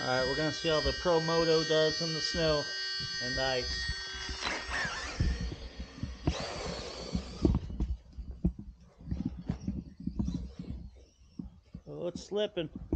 Alright, we're going to see how the promoto does in the snow and ice. Oh, it's slipping.